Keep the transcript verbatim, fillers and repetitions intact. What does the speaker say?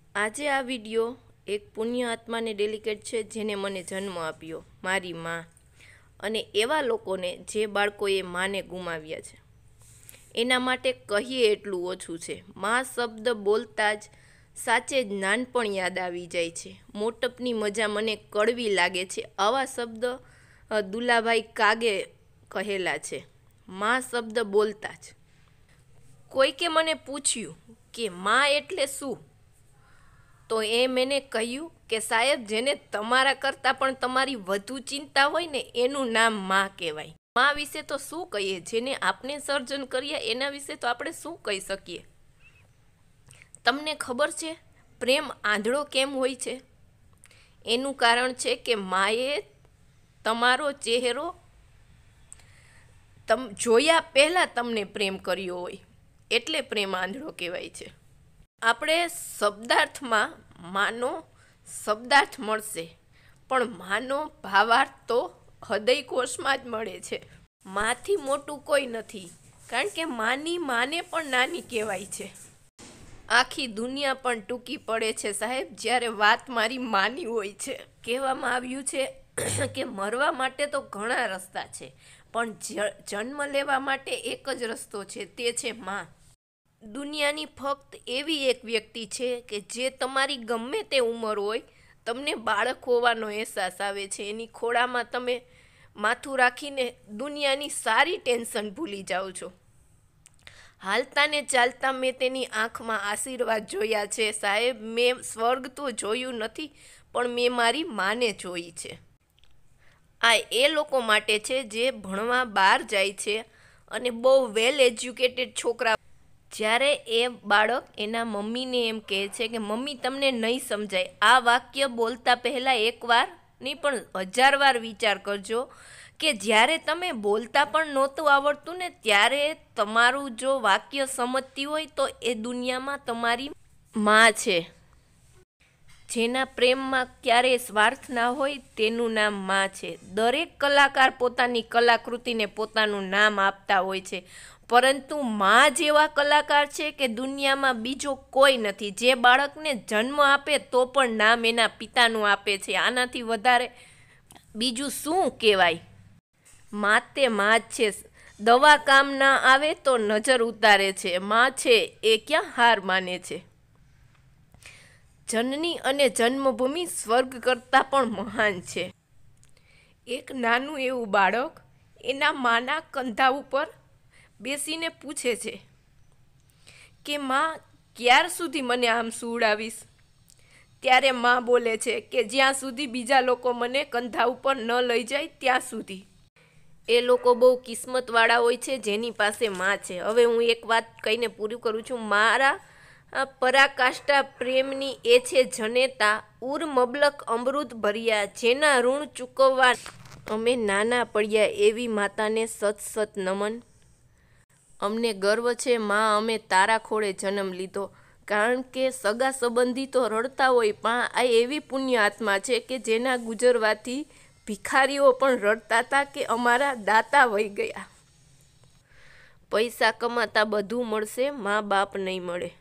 આજે આ વિડિયો એક પુણ્ય આત્માને ડેલિકેટ છે, જેને મને જન્મ આપ્યો, મારી માં, અને એવા લોકોને જે બાળકોએ માને ગુમાવ્યા છે. એના માટે કહીએ એટલું ઓછું છે. માં શબ્દ બોલતા જ સાચે જ નાનપણ યાદ આવી જાય છે. મોટપની મજા મને કડવી લાગે છે. આવા શબ્દ દુલાભાઈ કાગે કહેલા છે. માં શબ્દ બોલતા જ. કોઈકે મને પૂછ્યું કે માં એટલે શું, તો એ મેને કહ્યું કે સાહેબ, જેને તમારા કરતાં પણ તમારી વધુ ચિંતા હોય ને એનું નામ માં કહેવાય. માં વિશે તો શું કહીએ, જેને આપણે સર્જન કર્યા એના વિશે તો આપણે શું કહી શકીએ. તમને ખબર છે પ્રેમ આંધળો કેમ હોય છે? એનું કારણ છે કે માએ તમારો ચહેરો તમ જોયા પહેલાં તમને પ્રેમ કર્યો હોય, એટલે પ્રેમ આંધળો કહેવાય છે. આપણે શબ્દાર્થમાં માનો શબ્દાર્થ મળશે, પણ માનો ભાવાર્થ તો હૃદયકોશમાં જ મળે છે. માથી મોટું કોઈ નથી, કારણ કે માની માને પણ નાની કહેવાય છે. આખી દુનિયા પણ ટૂંકી પડે છે સાહેબ, જ્યારે વાત મારી માની હોય છે. કહેવામાં આવ્યું છે કે મરવા માટે તો ઘણા રસ્તા છે, પણ જન્મ લેવા માટે એક જ રસ્તો છે, તે છે માં. દુનિયાની ફક્ત એવી એક વ્યક્તિ છે કે જે તમારી ગમે તે ઉંમર હોય, તમને બાળક હોવાનો અહેસાસ આવે છે. એની ખોળામાં તમે માથું રાખીને દુનિયાની સારી ટેન્શન ભૂલી જાઓ છો. હાલતા ને ચાલતા મેં તેની આંખમાં આશીર્વાદ જોયા છે સાહેબ. મેં સ્વર્ગ તો જોયું નથી, પણ મેં મારી માને જોઈ છે. આ એ લોકો માટે છે જે ભણવા બહાર જાય છે અને બહુ વેલ એજ્યુકેટેડ છોકરા. જ્યારે એ બાળક એના મમ્મીને એમ કહે છે કે મમ્મી, તમને નહીં સમજાય. આ વાક્ય બોલતા પહેલાં એકવાર નહીં પણ હજાર વાર વિચાર કરજો કે જ્યારે તમે બોલતા પણ નહોતું આવડતું ને, ત્યારે તમારું જો વાક્ય સમજતી હોય તો એ દુનિયામાં તમારી માં છે. જેના પ્રેમમાં ક્યારેય સ્વાર્થ ના હોય તેનું નામ માં છે. દરેક કલાકાર પોતાની કલાકૃતિને પોતાનું નામ આપતા હોય છે, પરંતુ માં જેવા કલાકાર છે કે દુનિયામાં બીજો કોઈ નથી. જે બાળકને જન્મ આપે તો પણ નામ એના પિતાનું આપે છે. આનાથી વધારે બીજું શું કહેવાય? માં તે માં જ છે. દવા કામ ના આવે તો નજર ઉતારે છે. માં છે એ ક્યાં હાર માને છે. જનની અને જન્મભૂમિ સ્વર્ગ કરતાં પણ મહાન છે. એક નાનું એવું બાળક એના માના કંધા ઉપર બેસીને પૂછે છે કે માં, ક્યાર સુધી મને આમ સુવડાવીશ? ત્યારે માં બોલે છે કે જ્યાં સુધી બીજા લોકો મને કંધા ઉપર ન લઈ જાય ત્યાં સુધી. એ લોકો બહુ કિસ્મતવાળા હોય છે જેની પાસે માં છે. હવે હું એક વાત કહીને પૂરું કરું છું. મારા પરાકાષ્ઠા પ્રેમની એ છે જનેતા, ઉર મબલક અમૃત ભર્યા, જેના ઋણ ચૂકવવા અમે નાના પડ્યા, એવી માતાને સત સત નમન. અમને ગર્વ છે માં, અમે તારા ખોળે જન્મ લીધો. કારણ કે સગા સંબંધી તો રડતા હોય, પણ આ એવી પુણ્ય આત્મા છે કે જેના ગુજરવાથી ભિખારીઓ પણ રડતા હતા કે અમારા દાતા વહી ગયા. પૈસા કમાતા બધું મળશે, મા બાપ નહીં મળે.